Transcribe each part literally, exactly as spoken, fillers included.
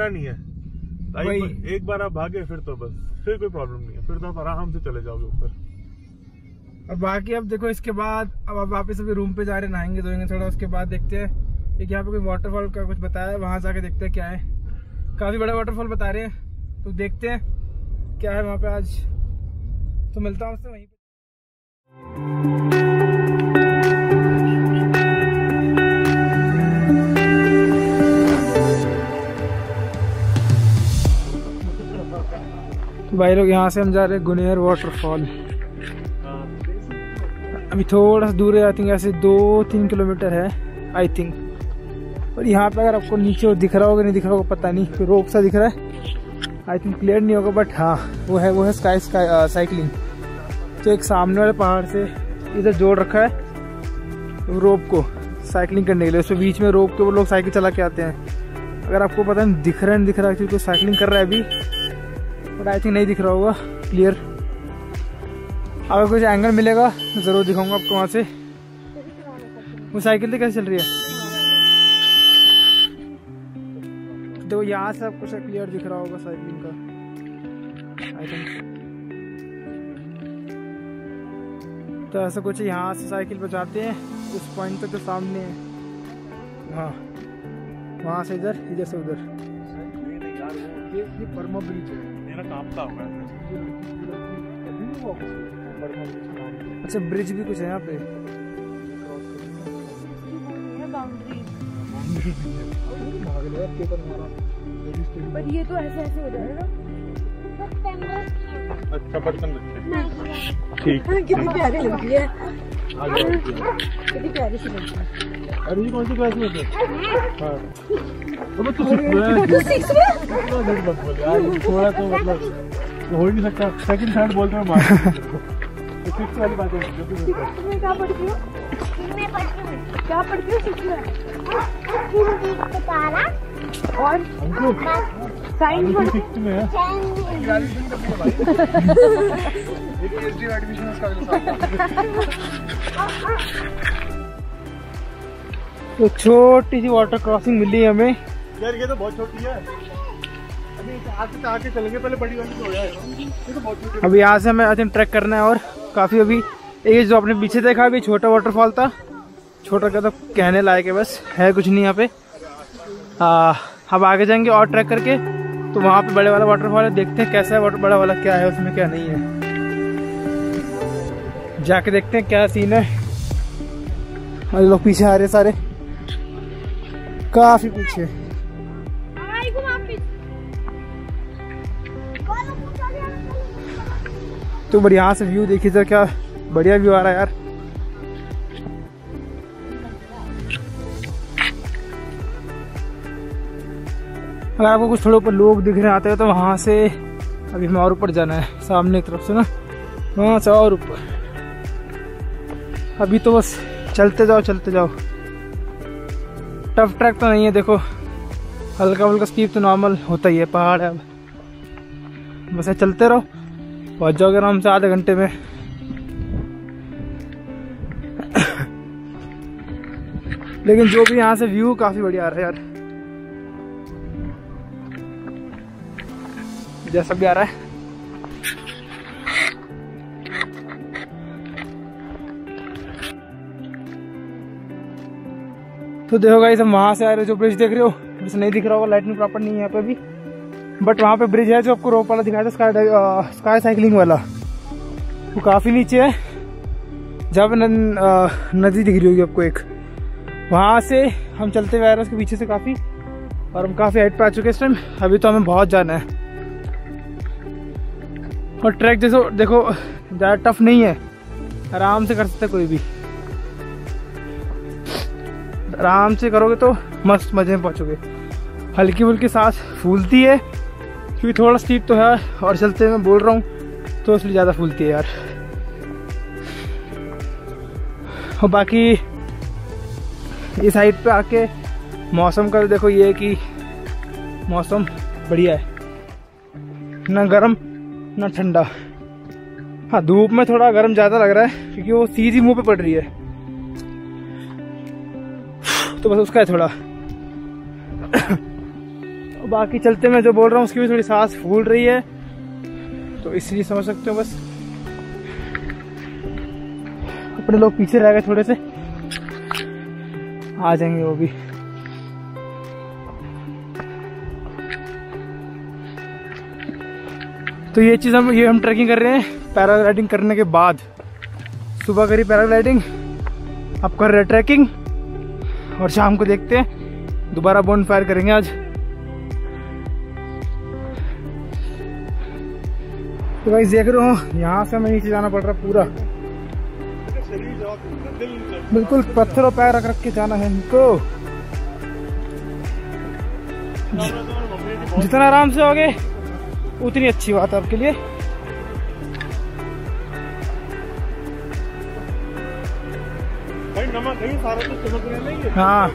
गिरना नहीं है। एक बार आप भागे फिर तो बस फिर कोई प्रॉब्लम नहीं है, फिर तो आप आराम से चले जाओगे ऊपर। और बाकी अब देखो इसके बाद अब आप वापस अभी रूम पे जा रहे, नहाएंगे धोएंगे थोड़ा, उसके बाद देखते हैं एक यहाँ पे कोई वाटरफॉल का कुछ बताया है, वहाँ जाके देखते हैं क्या है। काफी बड़ा वाटरफॉल बता रहे हैं, तो देखते हैं क्या है वहाँ पे आज। तो मिलता हूँ उससे वहीं पे। भाई लोग यहाँ से हम जा रहे हैं गुनेर वाटरफॉल। अभी थोड़ा सा दूर है, आई थिंक ऐसे दो तीन किलोमीटर है आई थिंक। और यहाँ पे अगर आपको नीचे दिख रहा होगा नहीं दिख रहा होगा पता नहीं, तो रोप सा दिख रहा है, आई थिंक क्लियर नहीं होगा, बट हाँ वो है वो है स्काई स्काई साइकिलिंग। तो एक सामने वाले पहाड़ से इधर जोड़ रखा है रोप को साइकिलिंग करने के लिए, उसके बीच में रोप के वो लोग साइकिल चला के आते हैं। अगर आपको पता नहीं दिख रहा है नहीं दिख रहा है क्योंकि साइकिलिंग कर रहा है अभी, बट आई थिंक नहीं दिख रहा होगा क्लियर। अगर कुछ एंगल मिलेगा तो जरूर दिखाऊंगा आपको वहाँ से। वो साइकिल तो कैसे चल रही है देखो, यहाँ से आपको क्लियर दिख रहा होगा साइकिलिंग का आई थिंक। तो ऐसा कुछ यहाँ से साइकिल पे जाते हैं उस पॉइंट तक जो सामने है, हाँ वहाँ से इधर, इधर से उधर। ये ये परमा ब्रिज है, मेरा काम था होगा। अच्छा ब्रिज भी कुछ है यहाँ पे, पर ये तो ऐसे ऐसे हो जाएगा। अच्छा बर्तन ठीक है, कितनी प्यारी लगती है, कितनी प्यारी सी लगती है। अरे ये कौन सी क्लास में है? हाँ तो तू सिक्स में थोड़ा तो मतलब हो ही नहीं सकता, सेकंड थर्ड बोलते हैं मार। तो सिक्स वाली बात है, तुम्हें क्या पढ़ती हो? मैं पढ़ती हूँ। क्या पढ़ती हो सिक्स में? और साइंस में सिक्स में है। तो छोटी सी वाटर क्रॉसिंग मिली है हमें यार, ये तो बहुत छोटी है। अभी आगे आगे चलेंगे, पहले बड़ी वाली तो हो जाएगा। ये तो बहुत छोटी है। अभी यहाँ से हमें आई थिंक ट्रैक करना है और काफी, अभी ये जो आपने पीछे देखा अभी छोटा वाटरफॉल था, छोटा क्या तो कहने लायक है, बस है कुछ नहीं यहाँ पे। आ, अब आगे जाएंगे और ट्रैक करके, तो वहाँ पे बड़े वाला वाटरफॉल है, देखते हैं कैसा है वाटर, बड़ा वाला क्या है उसमें क्या नहीं है, जाके देखते हैं क्या सीन है। और लोग पीछे आ रहे सारे, काफी पीछे। तो बढ़िया यहाँ से व्यू देखिए तो क्या बढ़िया व्यू आ रहा है यार। अगर आपको कुछ थोड़े ऊपर लोग दिख रहे आते हैं तो वहां से अभी हमें और ऊपर जाना है, सामने की तरफ से ना, वहां से और ऊपर। अभी तो बस चलते जाओ चलते जाओ, टफ ट्रैक तो नहीं है, देखो हल्का हल्का स्पीड तो नॉर्मल होता ही है, पहाड़ है। अब बस चलते रहो, पहुंच जाओगे आराम से आधे घंटे में। लेकिन जो भी यहाँ से व्यू काफी बढ़िया आ रहा है यार, जैसा भी आ रहा है। तो देखो गाइस, हम वहां से आ रहे हो, जो ब्रिज देख रहे हो बस नहीं दिख रहा होगा, लाइटिंग प्रॉपर नहीं है यहाँ पे भी, बट वहाँ पे ब्रिज है जो आपको रोप वाला दिखाया था, स्काई स्काई साइकिलिंग वाला, वो काफी नीचे है, जहाँ पे नदी दिख रही होगी आपको एक, वहां से हम चलते हुए आ रहे हैं उसके पीछे से काफी, और हम काफी हाइट पे आ चुके हैं इस टाइम। अभी तो हमें बहुत जाना है, और ट्रैक जैसे देखो ज्यादा टफ नहीं है, आराम से कर सकते कोई भी, आराम से करोगे तो मस्त मजे में पहुंचोगे। हल्की फुल्की सांस फूलती है क्योंकि थोड़ा स्टीप तो है, और चलते मैं बोल रहा हूँ तो इसलिए ज़्यादा फूलती है यार। और बाकी इस साइड पे आके मौसम का देखो ये है कि मौसम बढ़िया है, ना गर्म ना ठंडा। हाँ धूप में थोड़ा गर्म ज़्यादा लग रहा है क्योंकि वो सीधी मुंह पे पड़ रही है, तो बस उसका है थोड़ा। बाकी चलते मैं जो बोल रहा हूँ उसकी भी थोड़ी सांस फूल रही है, तो इसलिए समझ सकते हो। बस अपने लोग पीछे रह गए, थोड़े से आ जाएंगे वो भी। तो ये चीज़ हम ये हम ट्रैकिंग कर रहे हैं पैराग्लाइडिंग करने के बाद। सुबह करी पैराग्लाइडिंग, अब कर रहे ट्रैकिंग, और शाम को देखते हैं दोबारा बोन फायर करेंगे आज। तो भाई देख रहे हो यहाँ से हमें नीचे जाना पड़ रहा पूरा, बिल्कुल पत्थरों पैर रख रख के जाना है इनको। जितना आराम से होगे उतनी अच्छी बात है आपके लिए। भाई नमक नहीं सारा तो चमक रहा नहीं है। हाँ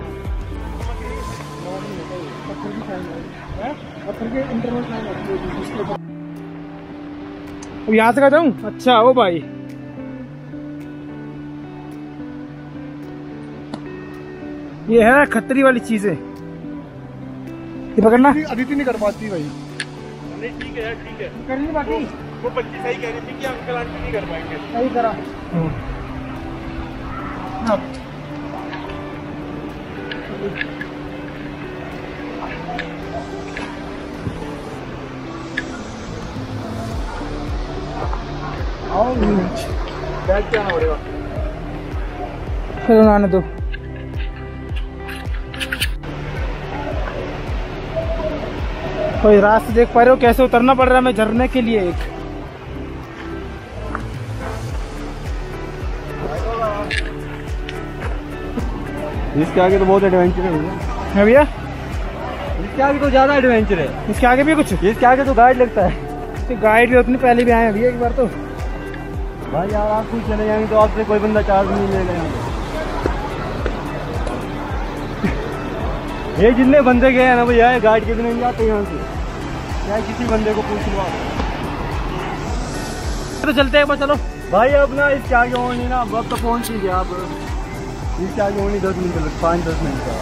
अब यहाँ से कहता हूँ। अच्छा ओ भाई ये है खतरी वाली चीजें, ये पकड़ना। अदिति नहीं कर पाती भाई। नहीं ठीक है यार, ठीक है करनी बाकी। वो बच्ची सही कह रही थी कि अंकल आंटी नहीं कर पाएंगे। सही करा। बैठ के आना पड़ेगा। चलो आने दो। कोई रास्ता देख पा रहे हो कैसे उतरना पड़ रहा है हमें झरने के लिए। एक इसके आगे तो बहुत एडवेंचर है भैया, इसके आगे तो ज्यादा एडवेंचर है। इसके आगे भी कुछ? इसके आगे तो गाइड लगता है। तो गाइड भी अपनी पहले भी आए हैं भैया एक बार। तो भाई यार आप खुद चले जाएंगे तो आपसे कोई बंदा चार्ज नहीं लेगा यहाँ पे। ये जितने बंदे गए हैं ना भैया गाइड के बिना नहीं जाते यहाँ से, या किसी बंदे को पूछ लो आप। तो चलते हैं बस। चलो भाई अब ना इसके आगे होनी ना, अब तो पहुँच ही गया। आप इसके आगे होनी दस मिनट लग, पाँच दस मिनट का।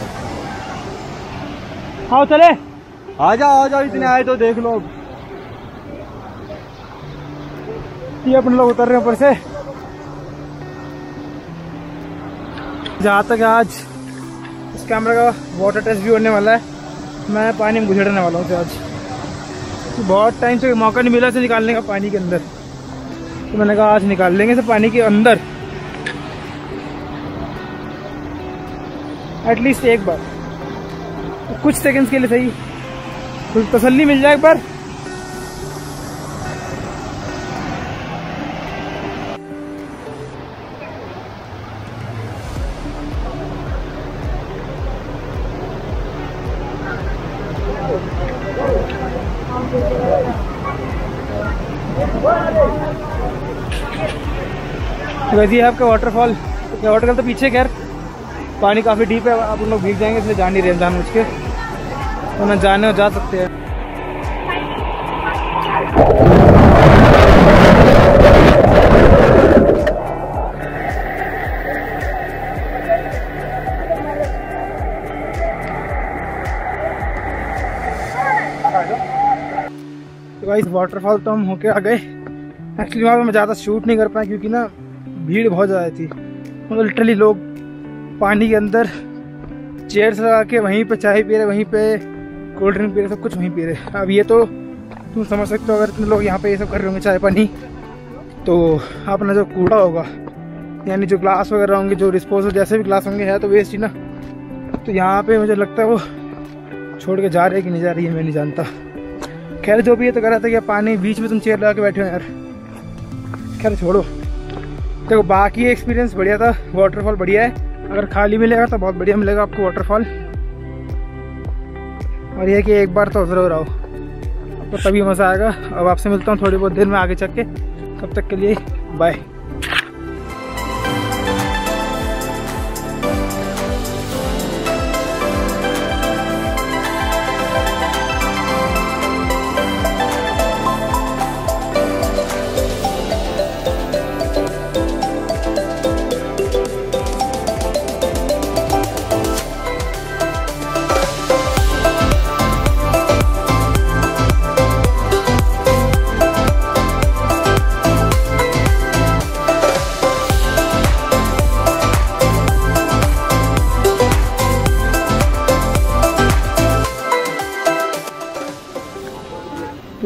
आओ चले। आ जाओ आ जाओ, इतने आए तो देख लो। ये अपने लोग उतर रहे हैं ऊपर से। जहाँ तक आज इस कैमरा का वाटर टेस्ट भी होने वाला है, मैं पानी में गुजरने वाला हूँ आज। तो बहुत टाइम से मौका नहीं मिला इसे निकालने का पानी के अंदर, तो मैंने कहा आज निकाल लेंगे इसे पानी के अंदर एटलीस्ट एक बार, तो कुछ सेकंड्स के लिए सही, कुछ तसल्ली मिल जाए एक बार। वैसे आपका वाटरफॉल, वाटरफॉल तो पीछे खैर पानी काफ़ी डीप है, आप उन लोग भीग जाएंगे इसलिए जा नहीं रहे जानबूझ के, तो ना जाने और जा सकते हैं। तो गाइस वाटरफॉल तो हम होके आ गए। एक्चुअली वहाँ पे मैं ज़्यादा शूट नहीं कर पाया क्योंकि ना भीड़ बहुत ज़्यादा थी। मतलब लिटरली लोग पानी के अंदर चेयर्स लगा के वहीं पे चाय पी रहे, वहीं पे कोल्ड ड्रिंक पी रहे, सब कुछ वहीं पी रहे। अब ये तो तुम समझ सकते हो, अगर इतने लोग यहाँ पे ये सब कर रहे होंगे चाय पानी, तो अपना जो कूड़ा होगा यानी जो ग्लास वगैरह होंगे, जो डिस्पोजल जैसे भी ग्लास होंगे, है तो वेस्ट ही ना। तो यहाँ पे मुझे लगता है वो छोड़ के जा रहे कि नहीं जा रही है मैं नहीं जानता। खैर जो भी है, तो कह रहा था कि पानी बीच में तुम चेयर लगा के बैठे हो यार। खैर छोड़ो। देखो बाकी एक्सपीरियंस बढ़िया था, वाटरफॉल बढ़िया है। अगर खाली मिलेगा तो बहुत बढ़िया मिलेगा आपको वाटरफॉल। और यह कि एक बार तो जरूर आओ, आपको तभी मज़ा आएगा। अब आपसे मिलता हूँ थोड़ी बहुत देर में आगे चल के, तब तक के लिए बाय।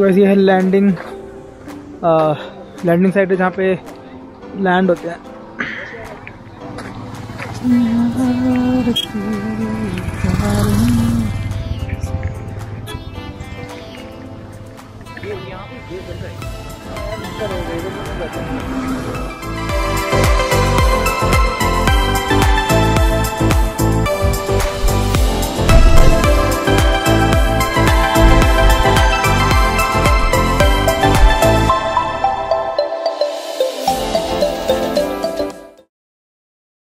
बस ये है लैंडिंग लैंडिंग साइट है जहाँ पे लैंड होते हैं।